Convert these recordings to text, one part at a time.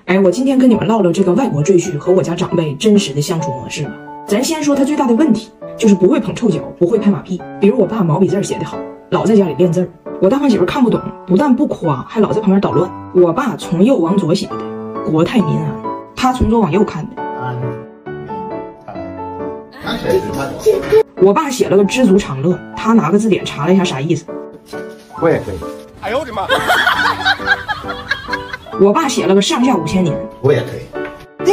哎，我今天跟你们唠唠这个外国赘婿和我家长辈真实的相处模式吧。咱先说他最大的问题，就是不会捧臭脚，不会拍马屁。比如我爸毛笔字写得好，老在家里练字儿，我大胖媳妇看不懂，不但不夸，还老在旁边捣乱。我爸从右往左写的国泰民安，他从左往右看的安我爸写了个知足常乐，他拿个字典查了一下啥意思。 我也可以。 哎呦我的妈！ 我爸写了个上下5000年， 我也可以。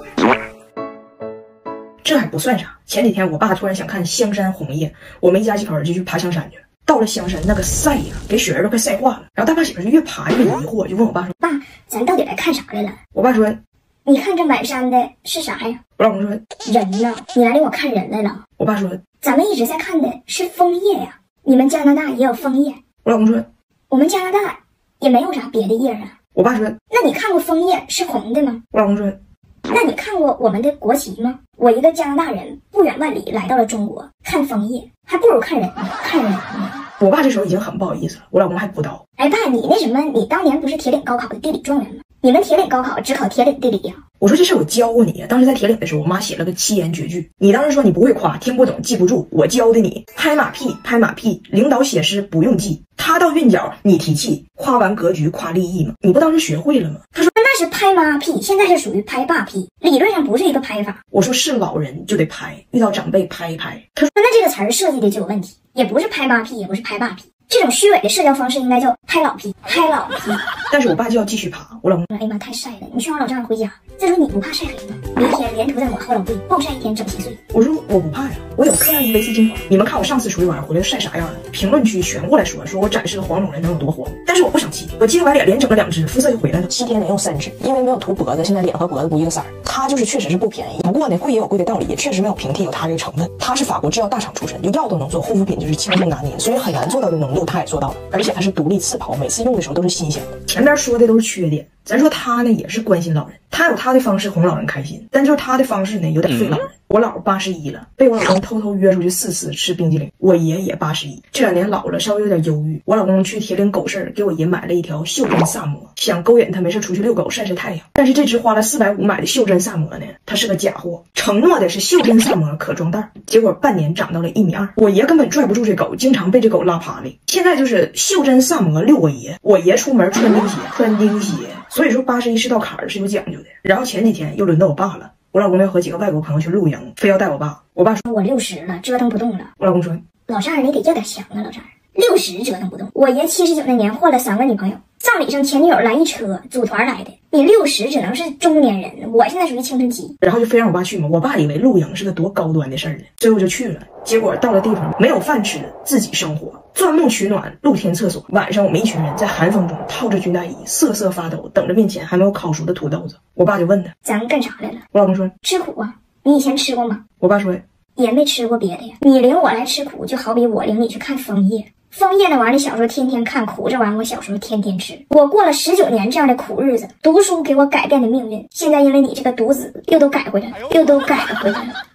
这还不算啥，前几天我爸突然想看香山红叶，我们一家几口人就去爬香山去了。到了香山，那个晒呀，给雪人都快晒化了。然后大胖媳妇就越爬越迷惑，就问我爸说：“ 爸，咱到底来看啥来了？” 我爸说：“ 你看这满山的是啥呀？” 我老公说：“ 人呢？你来领我看人来了。” 我爸说：“ 咱们一直在看的是枫叶呀，你们加拿大也有枫叶。” 我老公说：“ 我们加拿大也没有啥别的叶啊。” 我爸说：“ 那你看过枫叶是红的吗？” 我老公说：“ 那你看过我们的国旗吗？我一个加拿大人不远万里来到了中国看枫叶，还不如看人呢，看人呢。” 我爸这时候已经很不好意思了，我老公还补刀：“ 哎爸，你那什么，你当年不是铁岭高考的地理状元吗？你们铁岭高考只考铁岭地理呀？” 我说：“这事我教过你呀，当时在铁岭的时候，我妈写了个7言绝句，你当时说你不会夸，听不懂，记不住，我教的你。拍马屁，拍马屁，领导写诗不用记，他到韵脚你提气，夸完格局夸立意嘛，你不当时学会了吗？”他说：“ 那是拍马屁，现在是属于拍霸屁，理论上不是一个拍法。” 我说：“是老人就得拍，遇到长辈拍一拍。”他说：“ 那这个词儿设计的就有问题，也不是拍马屁，也不是拍霸屁。这种虚伪的社交方式应该叫拍老屁，拍老屁。” 但是我爸就要继续爬，我老公说：“ 哎呀妈，太晒了，你去让老丈人回家。再说你不怕晒黑吗？明天连涂带抹后老贵，暴晒一天整稀碎。” 我说：“我不怕呀，我有克莱伊维斯精华。你们看我上次出去玩回来晒啥样了？评论区全过来说我展示的黄种人能有多黄。但是我不生气，我接完脸连整了2支，肤色就回来了。7天连用3支，因为没有涂脖子，现在脸和脖子不一个色儿。它就是确实是不便宜，不过呢贵也有贵的道理，也确实没有平替有它这个成分。它是法国制药大厂出身，就药都能做，护肤品就是轻松拿捏，所以很难做到的浓度它也做到了，而且它是独立刺抛，每次用的时候都是新鲜的。前边说的都是缺点。咱说他呢也是关心老人，他有他的方式哄老人开心，但就是他的方式呢有点费老人。我姥81了，被我老公偷偷约出去4次吃冰激凌。我爷也81，这2年老了稍微有点忧郁。我老公去铁岭狗市给我爷买了一条袖珍萨摩，想勾引他没事出去遛狗晒晒太阳。但是这只花了450买的袖珍萨摩呢，它是个假货，承诺的是袖珍萨摩可装袋，结果半年长到了1.2米。我爷根本拽不住这狗，经常被这狗拉趴里。现在就是袖珍萨摩遛我爷，我爷出门穿钉鞋。所以说81是道坎儿，是有讲究的。然后前几天又轮到我爸了，我老公要和几个外国朋友去露营，非要带我爸。我爸说：“ 我60了，折腾不动了。” 我老公说：“ 老丈人你得要点强啊，老丈人60折腾不动。我爷79那年换了3个女朋友，葬礼上前女友来一车，组团来的。你60只能是中年人，我现在属于青春期。”然后就非让我爸去嘛，我爸以为露营是个多高端的事儿呢，最后就去了。结果到了地方没有饭吃，自己生活，钻木取暖，露天厕所。晚上我们一群人在寒风中套着军大衣，瑟瑟发抖，等着面前还没有烤熟的土豆子。我爸就问他：“ 咱干啥来了？” 我老公说：“ 吃苦啊，你以前吃过吗？” 我爸说：“ 也没吃过别的呀。你领我来吃苦，就好比我领你去看枫叶。枫叶那玩意儿，你小时候天天看，苦这玩意儿我小时候天天吃。我过了19年这样的苦日子，读书给我改变的命运，现在因为你这个独子，又都改回来了。”